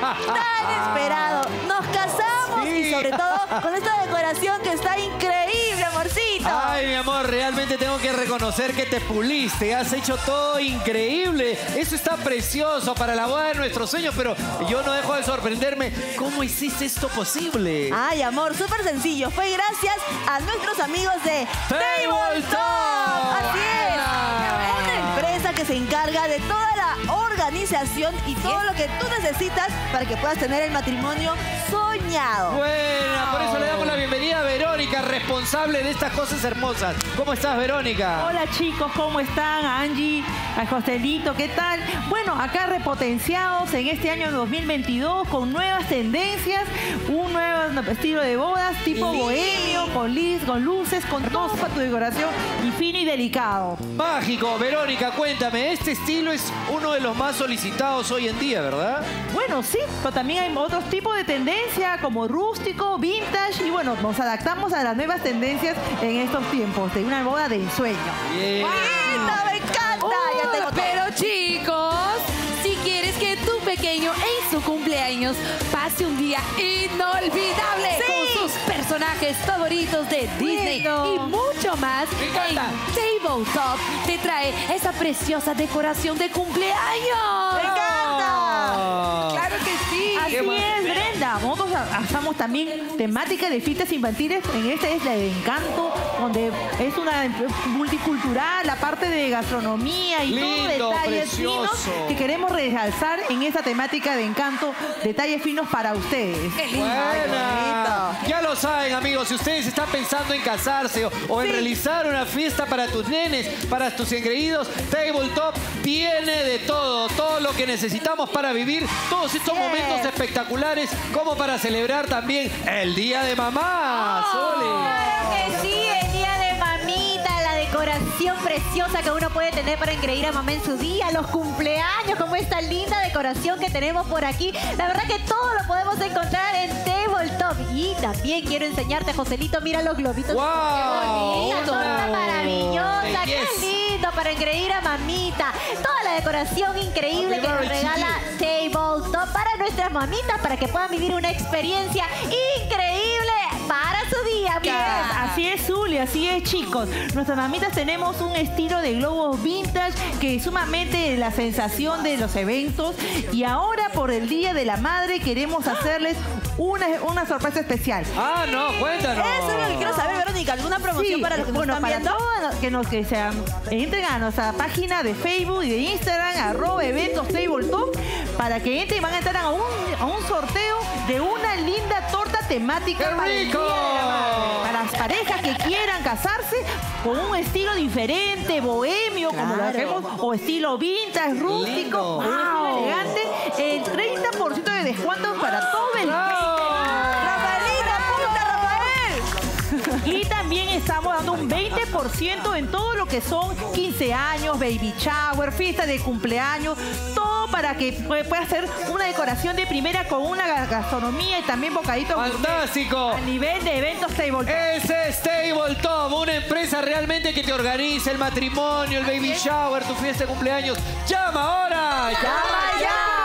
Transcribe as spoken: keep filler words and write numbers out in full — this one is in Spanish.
tan esperado. Nos casamos Sí. y sobre todo con esta decoración que está increíble, amorcito. Ay, mi amor, realmente tengo que reconocer que te puliste. Has hecho todo increíble. Eso está precioso para la boda de nuestros sueños, pero yo no dejo de sorprenderme. ¿Cómo hiciste esto posible? Ay, amor, súper sencillo. Fue gracias a nuestros amigos de Tabletop. Así es. Buena. Una empresa que se encarga de toda la organización y todo lo que tú necesitas para que puedas tener el matrimonio soñado. Buena, por eso le damos la bienvenida a Verónica, responsable de estas cosas hermosas. ¿Cómo estás, Verónica? Hola chicos, ¿cómo están? A Angie, a Joselito, ¿qué tal? Bueno, acá repotenciados en este año dos mil veintidós con nuevas tendencias, un nuevo estilo de bodas tipo Lindo. bohemio, con lis, con luces, con todo para tu decoración y fino y delicado. Mágico, Verónica, cuéntame, este estilo es uno de los más solicitados hoy en día, ¿verdad? Bueno, sí, pero también hay otros tipos de tendencia como rústico, vintage y bueno, nos adaptamos a las nuevas tendencias en estos tiempos de una boda de ensueño. Bien. ¡Lindo! ¡Me encanta! Ya tengo todo. Pero chicos, si quieres que tu pequeño en su cumpleaños pase un día inolvidable Sí. con sus personajes favoritos de Disney Bueno. y mucho más, Me encanta. en Tabletop te trae esa preciosa decoración de cumpleaños. ¡Me encanta! ¡Claro que sí! Así es, Brenda. Nosotros hacemos también temática de fiestas infantiles. En este es la de Encanto, donde es una multicultural, la parte de gastronomía y Lindo, todo detalles precioso. finos que queremos realzar en esa temática de Encanto, detalles finos para ustedes. ¡Qué lindo! Buena. Ya lo saben, amigos, si ustedes están pensando en casarse o, o en realizar una fiesta para tus nenes, para tus engreídos, Tabletop tiene de todo, todo lo que necesitamos para vivir todos estos Bien. momentos espectaculares, como para celebrar también el Día de Mamá. Sole. Claro que sí, el día de mamita, la decoración preciosa que uno puede tener para engreír a mamá en su día, los cumpleaños, como esta linda decoración que tenemos por aquí. La verdad que todo lo podemos encontrar en Tabletop. Y también quiero enseñarte, Joselito, mira los globitos. ¡Wow! Qué bonita, torta maravillosa, Belleza. qué lindo para engreír a mamita. Toda la decoración increíble que nos Happy birthday, regala Tabletop para nuestras mamitas, para que puedan vivir una experiencia increíble para su día. Así mira. es, así es, Zuli, así es, chicos. Nuestras mamitas tenemos un estilo de globos vintage que es sumamente la sensación de los eventos. Y ahora, por el Día de la Madre, queremos hacerles una, una sorpresa especial. Ah, no, cuéntanos. Eso es lo que quiero saber, Verónica. ¿Alguna promoción Sí, para los que bueno, nos están para viendo? todos que nos que sean, entren a nuestra página de Facebook y de Instagram, arroba eventos Tabletop, para que entren y van a entrar a un, a un sorteo de una linda torta temática ¡Qué para el rico! Día de la Madre. Para las parejas que quieran casarse con un estilo diferente, bohemio, como lo Claro. hacemos, o estilo vintage, rústico, Lindo. un estilo elegante, el treinta por ciento de descuento para todo el ¡Rafaelita, apunta, Rafael! Y también estamos dando un veinte por ciento en todo lo que son quince años, baby shower, fiesta de cumpleaños, todo para que pue- pueda hacer una decoración de primera con una ga- gastronomía y también bocaditos ¡Fantástico! a nivel de eventos Tabletop. Ese es Tabletop, una empresa realmente que te organiza el matrimonio, el baby shower, tu fiesta de cumpleaños. ¡Llama ahora! ¡Llama ya!